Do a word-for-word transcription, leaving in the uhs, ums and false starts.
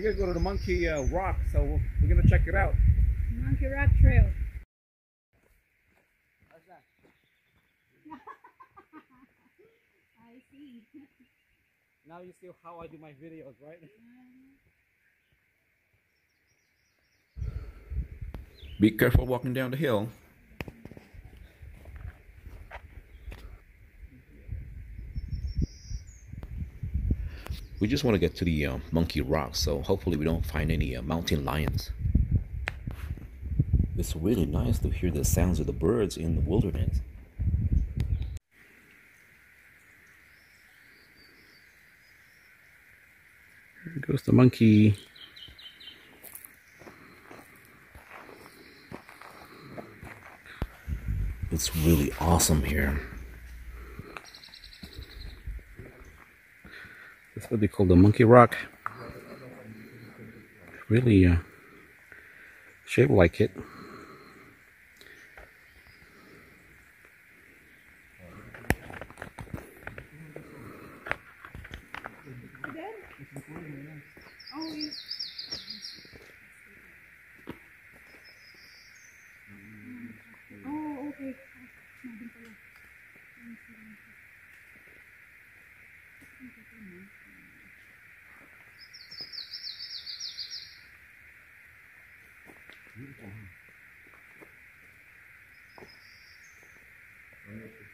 gonna go to the Monkey uh, Rock, so we're gonna check it out. Monkey Rock Trail. How's that? I see. Now you see how I do my videos, right? Be careful walking down the hill. We just want to get to the uh, Monkey Rock, so hopefully we don't find any uh, mountain lions. It's really nice to hear the sounds of the birds in the wilderness. There goes the monkey. It's really awesome here. That's what they call the Monkey Rock. Really uh, shaped like it. Oh, you... oh, okay. Beautiful.